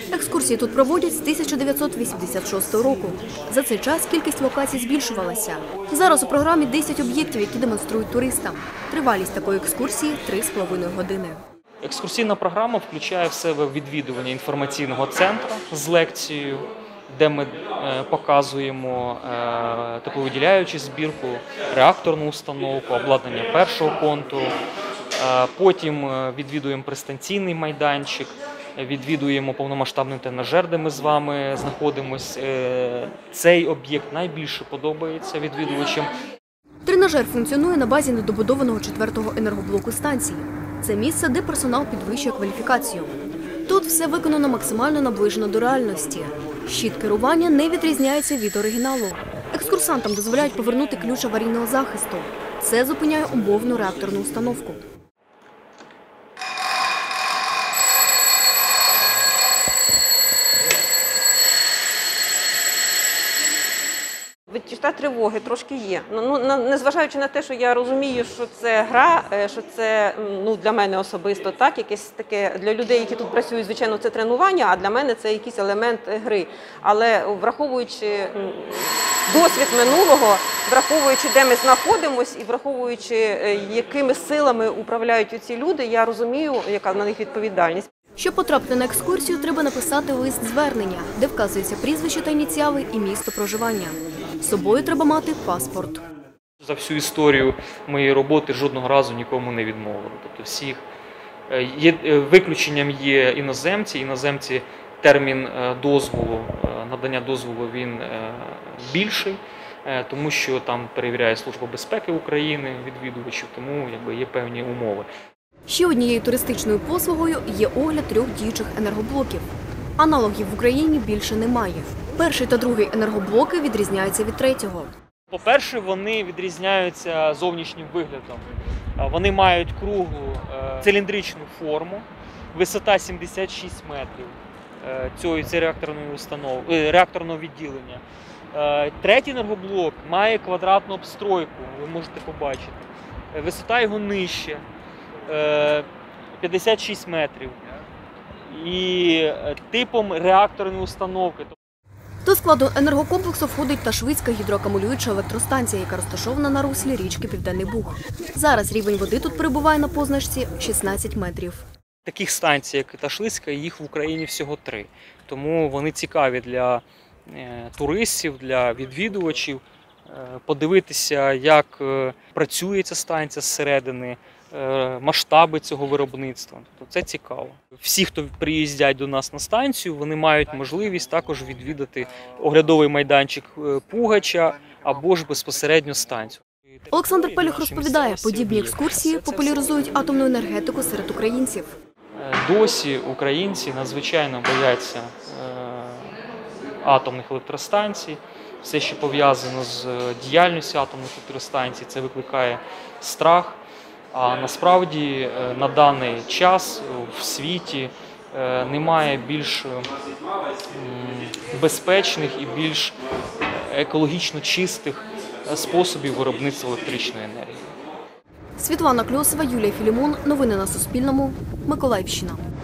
Екскурсії тут проводять з 1986 року. За цей час кількість локацій збільшувалася. Зараз у програмі 10 об'єктів, які демонструють туристам. Тривалість такої екскурсії – 3,5 години. Екскурсійна програма включає в себе відвідування інформаційного центру з лекцією, де ми показуємо тепловиділяючу збірку, реакторну установку, обладнання першого контуру. Потім відвідуємо пристанційний майданчик, відвідуємо повномасштабний тренажер, де ми з вами знаходимося. Цей об'єкт найбільше подобається відвідувачам. Тренажер функціонує на базі недобудованого 4-го енергоблоку станції. Це місце, де персонал підвищує кваліфікацію. Тут все виконано максимально наближено до реальності. Щит керування не відрізняється від оригіналу. Екскурсантам дозволяють повернути ключ аварійного захисту. Це зупиняє умовну реакторну установку. Відчуття тривоги трошки є. Незважаючи на те, що я розумію, що це гра, що це для мене особисто так, якесь таке для людей, які тут працюють, звичайно, це тренування, а для мене це якийсь елемент гри. Але враховуючи досвід минулого, враховуючи, де ми знаходимося і враховуючи, якими силами управляють ці люди, я розумію, яка на них відповідальність. Щоб потрапити на екскурсію, треба написати лист-звернення, де вказується прізвище та ініціали і місто проживання. З собою треба мати паспорт. За всю історію моєї роботи жодного разу нікому не відмовили. Тобто всіх виключенням є іноземці. Іноземці термін дозволу, надання дозволу він більший, тому що там перевіряє Служба безпеки України відвідувачів, тому є певні умови. Ще однією туристичною послугою є огляд 3 діючих енергоблоків. Аналогів в Україні більше немає. Перший та другий енергоблоки відрізняються від третього. По-перше, вони відрізняються зовнішнім виглядом. Вони мають круглу циліндричну форму, висота 76 метрів цієї реакторного відділення. Третій енергоблок має квадратну обстройку, ви можете побачити. Висота його нижча, 56 метрів. І типом реакторної установки. До складу енергокомплексу входить Ташвицька гідроакумулююча електростанція, яка розташована на руслі річки Південний Буг. Зараз рівень води тут перебуває на позначці 16 метрів. Таких станцій, як Ташвицька, їх в Україні всього 3. Тому вони цікаві для туристів, для відвідувачів. Подивитися, як працює ця станція зсередини, масштаби цього виробництва. Тобто це цікаво. Всі, хто приїздять до нас на станцію, вони мають можливість також відвідати оглядовий майданчик Пугача або ж безпосередньо станцію. Олександр Пелюх розповідає, подібні екскурсії популяризують атомну енергетику серед українців. Досі українці надзвичайно бояться атомних електростанцій. Все, що пов'язано з діяльністю атомних електростанцій, це викликає страх. А насправді на даний час в світі немає більш безпечних і більш екологічно чистих способів виробництва електричної енергії. Світлана Кльосова, Юлія Філімон. Новини на Суспільному. Миколаївщина.